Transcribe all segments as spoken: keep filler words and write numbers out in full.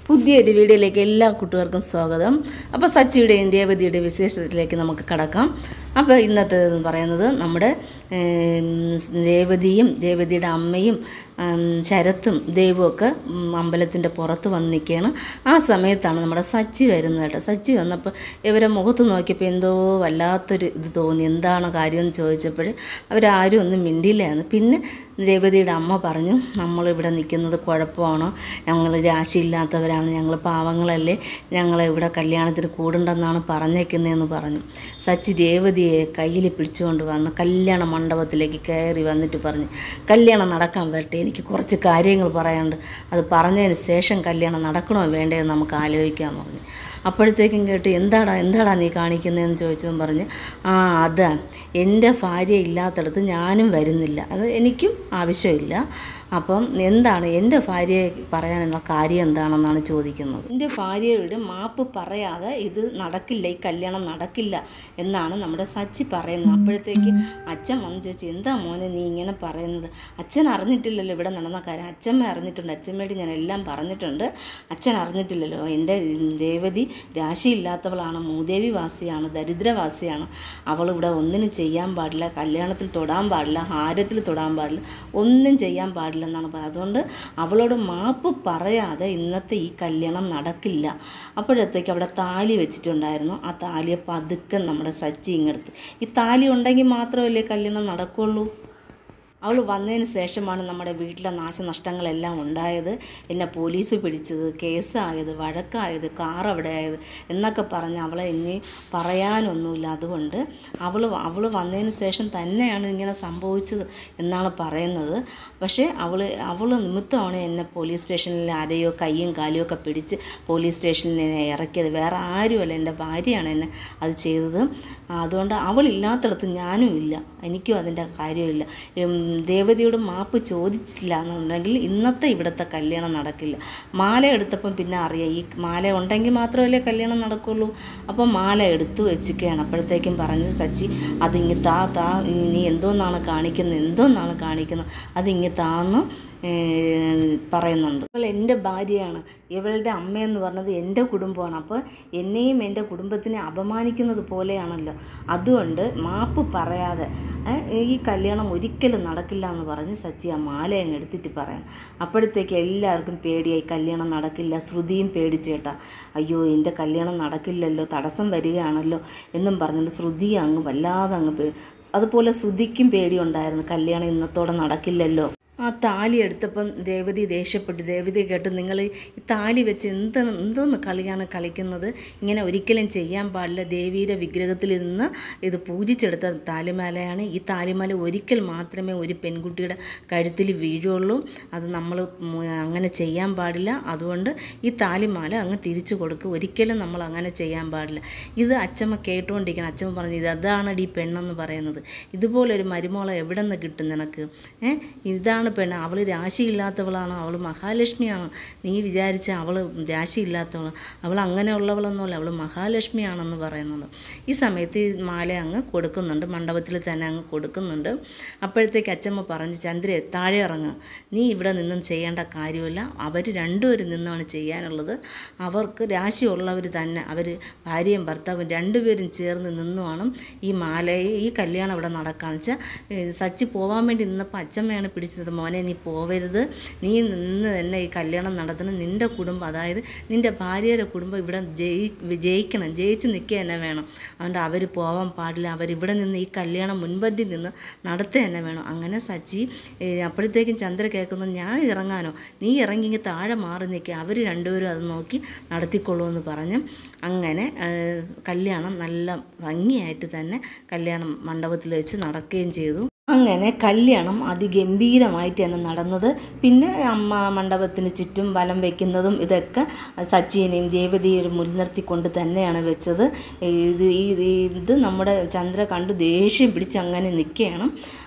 പുതിയൊരു വീഡിയോയിലേക്ക് എല്ലാ കൂട്ടുകാർക്കും സ്വാഗതം. അപ്പോൾ സച്ചിയുടെയും രേവതിയുടെ വിശേഷത്തിലേക്ക് നമുക്ക് കടക്കാം. അപ്പോൾ ഇന്നത്തെ എന്ന് പറയുന്നത് നമ്മുടെ രേവതിയും രേവതിയുടെ അമ്മയും ശരത്തും ദൈവമൊക്കെ അമ്പലത്തിൻ്റെ പുറത്ത് വന്ന് നിൽക്കുകയാണ്. ആ സമയത്താണ് നമ്മുടെ സച്ചി വരുന്നത് കേട്ടോ. സച്ചി വന്നപ്പോൾ ഇവരെ മുഖത്ത് നോക്കിയപ്പോൾ എന്തോ വല്ലാത്തൊരു ഇത് തോന്നി. എന്താണ് കാര്യം എന്ന് ചോദിച്ചപ്പോൾ അവരാരും ഒന്നും മിണ്ടിയില്ലായിരുന്നു. പിന്നെ രേവതിയുടെ അമ്മ പറഞ്ഞു, നമ്മളിവിടെ നിൽക്കുന്നത് കുഴപ്പമാണോ, ഞങ്ങൾ രാശിയില്ലാത്തവരാണ്, ഞങ്ങൾ പാവങ്ങളല്ലേ, ഞങ്ങളെ ഇവിടെ കല്യാണത്തിന് കൂടുണ്ടെന്നാണ് പറഞ്ഞേക്കുന്നതെന്ന് പറഞ്ഞു. സച്ചി രേവതിയെ കയ്യിൽ പിടിച്ചുകൊണ്ട് വന്ന് കല്യാണ മണ്ഡപത്തിലേക്ക് കയറി വന്നിട്ട് പറഞ്ഞു, കല്യാണം നടക്കാൻ വരട്ടെ, എനിക്ക് കുറച്ച് കാര്യങ്ങൾ പറയാനുണ്ട്, അത് പറഞ്ഞതിന് ശേഷം കല്യാണം നടക്കണോ വേണ്ടതെന്ന് നമുക്ക് ആലോചിക്കാമെന്ന് പറഞ്ഞു. അപ്പോഴത്തേക്കും കേട്ട് എന്താടാ എന്താടാ നീ കാണിക്കുന്നതെന്ന് ചോദിച്ചവൻ പറഞ്ഞ്, ആ അതാ എൻ്റെ ഭാര്യ ഇല്ലാത്തടത്ത് ഞാനും വരുന്നില്ല, അത് എനിക്കും ആവശ്യമില്ല. അപ്പം എന്താണ് എൻ്റെ ഭാര്യയെ പറയാനുള്ള കാര്യം എന്താണെന്നാണ് ചോദിക്കുന്നത്. എൻ്റെ ഭാര്യയുടെ മാപ്പ് പറയാതെ ഇത് നടക്കില്ല, ഈ കല്യാണം നടക്കില്ല എന്നാണ് നമ്മുടെ സച്ചി പറയുന്നത്. അപ്പോഴത്തേക്ക് അച്ഛൻ വന്ന് ചോദിച്ചു, എന്താ മോനെ നീ ഇങ്ങനെ പറയുന്നത്, അച്ഛൻ അറിഞ്ഞിട്ടില്ലല്ലോ ഇവിടെ നടന്ന കാര്യം, അച്ഛമ്മ അറിഞ്ഞിട്ടുണ്ട്, അച്ഛമ്മയോട് ഞാൻ എല്ലാം പറഞ്ഞിട്ടുണ്ട്, അച്ഛൻ അറിഞ്ഞിട്ടില്ലല്ലോ, എൻ്റെ രേവതി രാശിയില്ലാത്തവളാണ്, മൂദേവി വാസിയാണ്, ദരിദ്രവാസിയാണ്, അവളിവിടെ ഒന്നിനും ചെയ്യാൻ പാടില്ല, കല്യാണത്തിൽ തൊടാൻ പാടില്ല, ഹാരത്തിൽ തൊടാൻ പാടില്ല, ഒന്നും ചെയ്യാൻ പാടില്ല എന്നാണ് പറയുന്നത്. അതുകൊണ്ട് അവളോട് മാപ്പ് പറയാതെ ഇന്നത്തെ ഈ കല്യാണം നടക്കില്ല. അപ്പോഴത്തേക്ക് അവിടെ താലി വെച്ചിട്ടുണ്ടായിരുന്നു. ആ താലിയെ പതുക്കെ നമ്മുടെ സച്ചി ഇങ്ങെടുത്ത്, ഈ താലി ഉണ്ടെങ്കിൽ മാത്രമല്ലേ കല്യാണം നടക്കുള്ളൂ. അവൾ വന്നതിന് ശേഷമാണ് നമ്മുടെ വീട്ടിലെ നാശനഷ്ടങ്ങളെല്ലാം ഉണ്ടായത്, എന്നെ പോലീസ് പിടിച്ചത്, കേസായത്, വഴക്കായത്, കാർ അവിടെ ആയത് എന്നൊക്കെ പറഞ്ഞ് അവളെ ഇനി പറയാനൊന്നുമില്ല. അതുകൊണ്ട് അവൾ അവൾ വന്നതിന് ശേഷം തന്നെയാണ് ഇങ്ങനെ സംഭവിച്ചത് എന്നാണ് പറയുന്നത്. പക്ഷേ അവൾ അവൾ നിമിത്തമാണ് എന്നെ പോലീസ് സ്റ്റേഷനിൽ ആരെയോ കയ്യും കാലും ഒക്കെ പിടിച്ച് പോലീസ് സ്റ്റേഷനിൽ എന്നെ ഇറക്കിയത്, വേറെ ആരുമല്ല, എൻ്റെ ഭാര്യയാണ് എന്നെ അത് ചെയ്തത്. അതുകൊണ്ട് അവളില്ലാത്തടത്ത് ഞാനും ഇല്ല, എനിക്കും അതിൻ്റെ കാര്യമില്ല. രേവതിയോട് മാപ്പ് ചോദിച്ചില്ല എന്നുണ്ടെങ്കിൽ ഇന്നത്തെ ഇവിടുത്തെ കല്യാണം നടക്കില്ല. മാല എടുത്തപ്പം പിന്നെ അറിയാം, ഈ മാല ഉണ്ടെങ്കിൽ മാത്രമല്ലേ കല്യാണം നടക്കുള്ളൂ. അപ്പം മാല എടുത്തു വെച്ചിരിക്കുകയാണ്. അപ്പോഴത്തേക്കും പറഞ്ഞത് സച്ചി, അതിങ്ങ് താ താ നീ എന്തോന്നാണ് കാണിക്കുന്നത്, എന്തോന്നാണ് കാണിക്കുന്നത്, അതിങ്ങ് താന്ന് പറയുന്നുണ്ട്. അപ്പോൾ എൻ്റെ ഭാര്യയാണ്, ഇവളുടെ അമ്മയെന്ന് പറഞ്ഞത് എൻ്റെ കുടുംബമാണ്, അപ്പോൾ എന്നെയും എൻ്റെ കുടുംബത്തിനെ അപമാനിക്കുന്നത് പോലെയാണല്ലോ, അതുകൊണ്ട് മാപ്പ് പറയാതെ ഈ കല്യാണം ഒരിക്കലും നടക്കില്ല എന്ന് പറഞ്ഞ് സച്ചി ആ മാല അങ്ങ് എടുത്തിട്ട് പറയാം. അപ്പോഴത്തേക്ക് എല്ലാവർക്കും പേടിയായി, കല്യാണം നടക്കില്ല. ശ്രുതിയും പേടിച്ചേട്ടാ, അയ്യോ എൻ്റെ കല്യാണം നടക്കില്ലല്ലോ, തടസ്സം വരികയാണല്ലോ എന്നും പറഞ്ഞിട്ട് ശ്രുതി അങ്ങ് വല്ലാതെ അങ്ങ് പേ അതുപോലെ ശ്രുതിക്കും പേടിയുണ്ടായിരുന്നു, കല്യാണം ഇന്നത്തോടെ നടക്കില്ലല്ലോ. ആ താലി എടുത്തപ്പം രേവതി ദേഷ്യപ്പെട്ടു. രേവതി കേട്ട്, നിങ്ങൾ ഈ താലി വെച്ച് എന്ത് എന്തോന്ന് കളിയാണ് കളിക്കുന്നത്, ഇങ്ങനെ ഒരിക്കലും ചെയ്യാൻ പാടില്ല, ദേവിയുടെ വിഗ്രഹത്തിൽ നിന്ന് ഇത് പൂജിച്ചെടുത്ത താലിമാലയാണ്, ഈ താലിമാല ഒരിക്കൽ മാത്രമേ ഒരു പെൺകുട്ടിയുടെ കഴുത്തിൽ വീഴുള്ളൂ, അത് നമ്മൾ അങ്ങനെ ചെയ്യാൻ പാടില്ല, അതുകൊണ്ട് ഈ താലിമാല അങ്ങ് തിരിച്ചു കൊടുക്കുക, ഒരിക്കലും നമ്മൾ അങ്ങനെ ചെയ്യാൻ പാടില്ല. ഇത് അച്ഛമ്മ കേട്ടുകൊണ്ടിരിക്കണം. അച്ഛമ്മ പറഞ്ഞു, ഇത് അതാണടി പെണ്ണെന്ന് പറയുന്നത്, ഇതുപോലൊരു മരുമോളെ എവിടെ നിന്ന് കിട്ടും നിനക്ക്, ഏഹ് ഇതാണ് പെണ്ണ്, അവൾ രാശിയില്ലാത്തവളാണ്, അവൾ മഹാലക്ഷ്മിയാണ്, നീ വിചാരിച്ച അവൾ രാശിയില്ലാത്തവളാണ്, അവൾ അങ്ങനെയുള്ളവളൊന്നുമല്ല, അവൾ മഹാലക്ഷ്മിയാണെന്ന് പറയുന്നത്. ഈ സമയത്ത് ഈ മാല അങ്ങ് കൊടുക്കുന്നുണ്ട്, മണ്ഡപത്തിൽ തന്നെ അങ്ങ് കൊടുക്കുന്നുണ്ട്. അപ്പോഴത്തേക്ക് അച്ഛമ്മ പറഞ്ഞു, ചന്ദ്രയെ താഴെ ഇറങ്ങുക, നീ ഇവിടെ നിന്നും ചെയ്യേണ്ട കാര്യമില്ല, അവർ രണ്ടുപേരും നിന്നാണ് ചെയ്യാനുള്ളത്, അവർക്ക് രാശിയുള്ളവർ തന്നെ, അവർ ഭാര്യയും ഭർത്താവും രണ്ടുപേരും ചേർന്ന് നിന്നുമാണ് ഈ മാലയെ ഈ കല്യാണം ഇവിടെ നടക്കാന്ന് വെച്ചാൽ. സച്ചി പോകാൻ വേണ്ടി നിന്നപ്പോൾ അച്ഛമ്മയാണ് പിടിച്ചത്, മോനെ നീ പോവരുത്, നീ നിന്ന് തന്നെ ഈ കല്യാണം നടത്തണം, നിൻ്റെ കുടുംബം, അതായത് നിൻ്റെ ഭാര്യയുടെ കുടുംബം ഇവിടെ ജയി ജയിക്കണം, ജയിച്ച് നിൽക്കുക തന്നെ വേണം, അതുകൊണ്ട് അവർ പോകാൻ പാടില്ല, അവരിവിടെ നിന്ന് ഈ കല്യാണം മുൻപന്തി നിന്ന് നടത്തുക തന്നെ വേണം. അങ്ങനെ സച്ചി അപ്പോഴത്തേക്കും ചന്ദ്ര കേൾക്കുന്നു, ഞാൻ ഇറങ്ങാനോ, നീ ഇറങ്ങി താഴെ മാറി നിൽക്കുക, അവർ രണ്ടുപേരും അത് നോക്കി നടത്തിക്കൊള്ളൂ എന്ന് പറഞ്ഞ് അങ്ങനെ കല്യാണം നല്ല ഭംഗിയായിട്ട് തന്നെ കല്യാണം മണ്ഡപത്തിൽ വെച്ച് നടക്കുകയും ചെയ്തു. അങ്ങനെ കല്യാണം അതിഗംഭീരമായിട്ട് തന്നെ നടന്നത്. പിന്നെ അമ്മ മണ്ഡപത്തിന് ചുറ്റും വലം വയ്ക്കുന്നതും ഇതൊക്കെ സച്ചിനെയും രേവതിയും മുൻനിർത്തിക്കൊണ്ട് തന്നെയാണ് വെച്ചത്. ഇത് ഇത് നമ്മുടെ ചന്ദ്ര കണ്ട് ദേഷ്യം പിടിച്ച് അങ്ങനെ നിൽക്കുകയാണ്.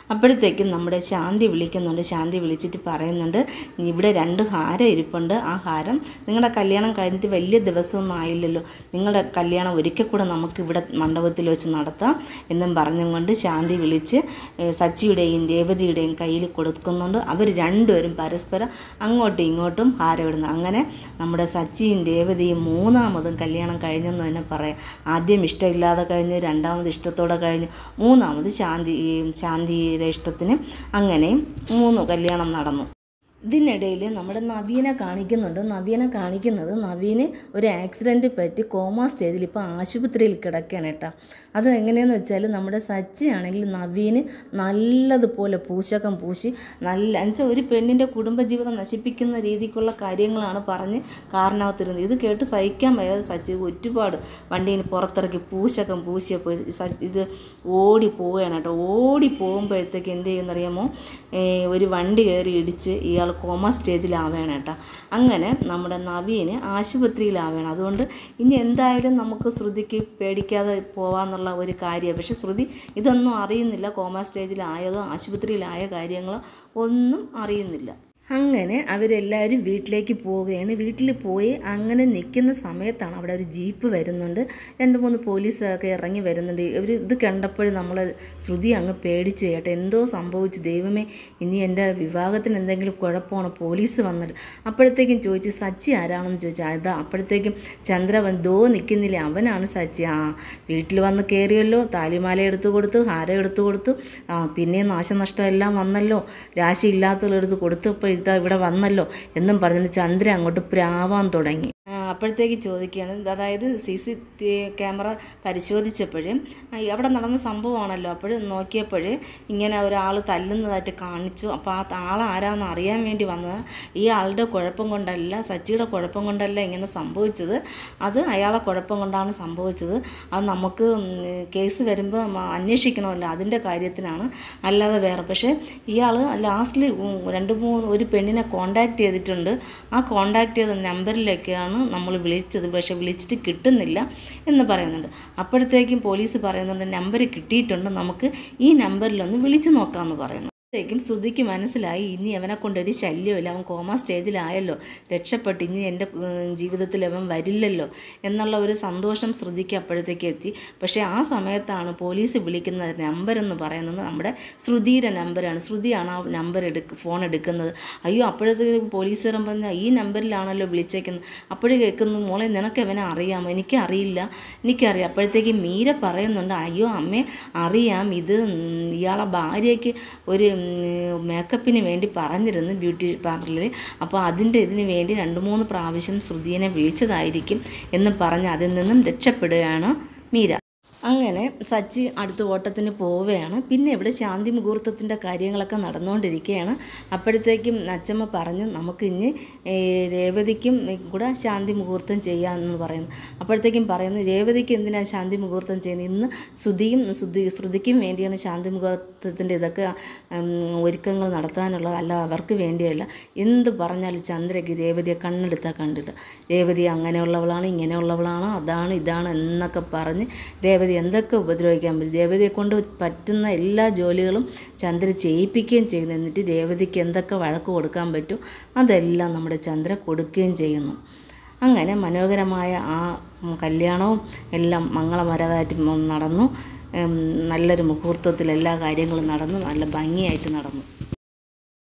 അപ്പോഴത്തേക്കും നമ്മുടെ ശാന്തി വിളിക്കുന്നുണ്ട്. ശാന്തി വിളിച്ചിട്ട് പറയുന്നുണ്ട്, ഇവിടെ രണ്ട് ഹാരം ഇരിപ്പുണ്ട്, ആ ഹാരം നിങ്ങളുടെ കല്യാണം കഴിഞ്ഞിട്ട് വലിയ ദിവസമൊന്നും ആയില്ലല്ലോ, നിങ്ങളുടെ കല്യാണം ഒരിക്കൽ കൂടെ നമുക്ക് ഇവിടെ മണ്ഡപത്തിൽ വെച്ച് നടത്താം എന്നും പറഞ്ഞുകൊണ്ട് ശാന്തി വിളിച്ച് സച്ചിയുടെയും രേവതിയുടെയും കയ്യിൽ കൊടുക്കുന്നുണ്ട്. അവർ രണ്ടുപേരും പരസ്പരം അങ്ങോട്ടും ഇങ്ങോട്ടും ഹാരം ഇടുന്നു. അങ്ങനെ നമ്മുടെ സച്ചിയും രേവതിയും മൂന്നാമതും കല്യാണം കഴിഞ്ഞെന്ന് തന്നെ പറയാം. ആദ്യം ഇഷ്ടമില്ലാതെ കഴിഞ്ഞ്, രണ്ടാമത് ഇഷ്ടത്തോടെ കഴിഞ്ഞ്, മൂന്നാമത് ശാന്തി ശാന്തിയുടെ ഇഷ്ടത്തിന് അങ്ങനെ മൂന്ന് കല്യാണം നടന്നു. ഇതിനിടയിൽ നമ്മുടെ നവീനെ കാണിക്കുന്നുണ്ട്. നവീനെ കാണിക്കുന്നത് നവീന് ഒരു ആക്സിഡൻറ്റ് പറ്റി കോമ സ്റ്റേജിൽ ഇപ്പോൾ ആശുപത്രിയിൽ കിടക്കുകയാണ് കേട്ടോ. അത് എങ്ങനെയെന്ന് വെച്ചാൽ നമ്മുടെ സച്ചി ആണെങ്കിൽ നവീന് നല്ലതുപോലെ പൂശകം പൂശി നല്ല എന്നുവെച്ചാൽ ഒരു പെണ്ണിൻ്റെ കുടുംബജീവിതം നശിപ്പിക്കുന്ന രീതിക്കുള്ള കാര്യങ്ങളാണ് പറഞ്ഞ് കാരണവത്തിരുന്നത്. ഇത് കേട്ട് സഹിക്കാൻ വയ്യാതെ സച്ചി ഒരുപാട് വണ്ടീന് പുറത്തിറക്കി പൂശകം പൂശിയപ്പോൾ ഇത് ഓടി പോവുകയാണ് കേട്ടോ. ഓടി പോകുമ്പോഴത്തേക്ക് എന്ത് ചെയ്യുമെന്നറിയാമോ, ഒരു വണ്ടി കയറി ഇടിച്ച് ഇയാൾ കോമ സ്റ്റേജിലാവുകയാണ് കേട്ടോ. അങ്ങനെ നമ്മുടെ നവീന് ആശുപത്രിയിലാവുകയാണ്. അതുകൊണ്ട് ഇനി എന്തായാലും നമുക്ക് ശ്രുതിക്ക് പേടിക്കാതെ പോവാന്നുള്ള ഒരു കാര്യമാണ്. പക്ഷെ ശ്രുതി ഇതൊന്നും അറിയുന്നില്ല, കോമ സ്റ്റേജിലായതോ ആശുപത്രിയിലായ കാര്യങ്ങളോ ഒന്നും അറിയുന്നില്ല. അങ്ങനെ അവരെല്ലാവരും വീട്ടിലേക്ക് പോവുകയാണ്. വീട്ടിൽ പോയി അങ്ങനെ നിൽക്കുന്ന സമയത്താണ് അവിടെ ഒരു ജീപ്പ് വരുന്നുണ്ട്. രണ്ട് മൂന്ന് പോലീസൊക്കെ ഇറങ്ങി വരുന്നുണ്ട്. ഇവർ ഇത് കണ്ടപ്പോൾ നമ്മൾ ശ്രുതി അങ്ങ് പേടിച്ചു കേട്ടോ. എന്തോ സംഭവിച്ചു, ദൈവമേ ഇനി എൻ്റെ വിവാഹത്തിന് എന്തെങ്കിലും കുഴപ്പമാണോ, പോലീസ് വന്നിട്ട്. അപ്പോഴത്തേക്കും ചോദിച്ചു സച്ചി ആരാണെന്ന് ചോദിച്ചാൽ അതാ. അപ്പോഴത്തേക്കും ചന്ദ്രവൻ ദോ നിൽക്കുന്നില്ല, അവനാണ് സച്ചി. ആ വീട്ടിൽ വന്ന് കയറിയല്ലോ, താലിമാല എടുത്തു കൊടുത്തു, ഹാരം എടുത്തു കൊടുത്തു, ആ പിന്നെ നാശനഷ്ടം എല്ലാം വന്നല്ലോ, രാശി ഇല്ലാത്തവരെടുത്ത് കൊടുത്തപ്പോൾ ഇതാ ഇവിടെ വന്നല്ലോ എന്നും പറഞ്ഞിട്ട് ചന്ദ്ര അങ്ങോട്ട് പ്രാവാൻ തുടങ്ങി. അപ്പോഴത്തേക്ക് ചോദിക്കുകയാണ്, അതായത് സി സി ടി ക്യാമറ പരിശോധിച്ചപ്പോഴും അവിടെ നടന്ന സംഭവമാണല്ലോ. അപ്പോൾ നോക്കിയപ്പോൾ ഇങ്ങനെ ഒരാൾ തല്ലുന്നതായിട്ട് കാണിച്ചു. അപ്പോൾ ആ ആൾ ആരാന്ന് അറിയാൻ വേണ്ടി വന്നത്. ഈ ആളുടെ കുഴപ്പം കൊണ്ടല്ല, സച്ചിയുടെ കുഴപ്പം കൊണ്ടല്ല ഇങ്ങനെ സംഭവിച്ചത്, അത് അയാളെ കുഴപ്പം കൊണ്ടാണ് സംഭവിച്ചത്. അത് നമുക്ക് കേസ് വരുമ്പോൾ അന്വേഷിക്കണമല്ലോ, അതിൻ്റെ കാര്യത്തിനാണ്, അല്ലാതെ വേറെ. പക്ഷേ ഇയാൾ ലാസ്റ്റിൽ രണ്ട് മൂന്ന് ഒരു പെണ്ണിനെ കോണ്ടാക്ട് ചെയ്തിട്ടുണ്ട്. ആ കോണ്ടാക്ട് ചെയ്ത നമ്പറിലേക്കാണ് നമ്മൾ വിളിച്ചത്, പക്ഷെ വിളിച്ചിട്ട് കിട്ടുന്നില്ല എന്ന് പറയുന്നുണ്ട്. അപ്പോഴത്തേക്കും പോലീസ് പറയുന്നുണ്ട് നമ്പർ കിട്ടിയിട്ടുണ്ട്, നമുക്ക് ഈ നമ്പറിലൊന്ന് വിളിച്ചു നോക്കാമെന്ന് പറയുന്നു. ത്തേക്കും ശ്രുതിക്ക് മനസ്സിലായി ഇനി അവനെ കൊണ്ടൊരു ശല്യമില്ല, അവൻ കോമ സ്റ്റേജിലായല്ലോ, രക്ഷപ്പെട്ട് ഇനി എൻ്റെ ജീവിതത്തിൽ അവൻ വരില്ലല്ലോ എന്നുള്ള ഒരു സന്തോഷം ശ്രുതിക്ക് അപ്പോഴത്തേക്ക് എത്തി. പക്ഷേ ആ സമയത്താണ് പോലീസ് വിളിക്കുന്ന നമ്പർ എന്ന് പറയുന്നത് നമ്മുടെ ശ്രുതിയുടെ നമ്പറാണ്. ശ്രുതിയാണ് ആ നമ്പർ എടുക്ക ഫോൺ എടുക്കുന്നത്. അയ്യോ അപ്പോഴത്തേക്ക് പോലീസുകാരൻ പറഞ്ഞാൽ ഈ നമ്പറിലാണല്ലോ വിളിച്ചേക്കുന്നത്. അപ്പോഴേ കേൾക്കുന്നു, മോളെ നിനക്ക് അവനെ അറിയാമോ? എനിക്കറിയില്ല, എനിക്കറിയാം. അപ്പോഴത്തേക്ക് മീര പറയുന്നുണ്ട്, അയ്യോ അമ്മേ അറിയാം, ഇത് ഇയാളെ ഭാര്യയ്ക്ക് ഒരു മേക്കപ്പിന് വേണ്ടി പറഞ്ഞിരുന്നു ബ്യൂട്ടി പാർലറിൽ, അപ്പോൾ അതിൻ്റെ ഇതിന് വേണ്ടി രണ്ട് മൂന്ന് പ്രാവശ്യം ശ്രുതിയെ വിളിച്ചതായിരിക്കും എന്ന് പറഞ്ഞ് അതിൽ നിന്നും രക്ഷപ്പെടുകയാണ് മീര. അങ്ങനെ സച്ചി അടുത്ത ഓട്ടത്തിന് പോവുകയാണ്. പിന്നെ ഇവിടെ ശാന്തി മുഹൂർത്തത്തിൻ്റെ കാര്യങ്ങളൊക്കെ നടന്നുകൊണ്ടിരിക്കുകയാണ്. അപ്പോഴത്തേക്കും അച്ചമ്മ പറഞ്ഞു നമുക്ക് ഇനി രേവതിക്കും കൂടെ ശാന്തി മുഹൂർത്തം ചെയ്യാമെന്ന് പറയുന്നു. അപ്പോഴത്തേക്കും പറയുന്നു രേവതിക്ക് എന്തിനാണ് ശാന്തി മുഹൂർത്തം ചെയ്യുന്നത്, ഇന്ന് ശ്രുതിയും ശ്രുതി ശ്രുതിക്കും വേണ്ടിയാണ് ശാന്തി മുഹൂർത്തത്തിൻ്റെ ഇതൊക്കെ ഒരുക്കങ്ങൾ നടത്താനുള്ളത്, അല്ല അവർക്ക് വേണ്ടിയല്ല. എന്ത് പറഞ്ഞാലും ചന്ദ്രയ്ക്ക് രേവതിയെ കണ്ണെടുത്താൽ കണ്ടിട്ട് രേവതി അങ്ങനെയുള്ളവളാണ്, ഇങ്ങനെയുള്ളവളാണ്, അതാണ് ഇതാണ് എന്നൊക്കെ പറഞ്ഞ് രേവതി എന്തൊക്കെ ഉപദ്രവിക്കാൻ പറ്റും, രേവതിയെ കൊണ്ട് പറ്റുന്ന എല്ലാ ജോലികളും ചന്ദ്ര ചെയ്യിപ്പിക്കുകയും ചെയ്യുന്നു. എന്നിട്ട് രേവതിക്ക് എന്തൊക്കെ വഴക്ക് കൊടുക്കാൻ പറ്റും അതെല്ലാം നമ്മുടെ ചന്ദ്ര കൊടുക്കുകയും ചെയ്യുന്നു. അങ്ങനെ മനോഹരമായ ആ കല്യാണവും എല്ലാം മംഗളമരമായിട്ട് നടന്നു. നല്ലൊരു മുഹൂർത്തത്തിൽ എല്ലാ കാര്യങ്ങളും നടന്നു, നല്ല ഭംഗിയായിട്ട് നടന്നു.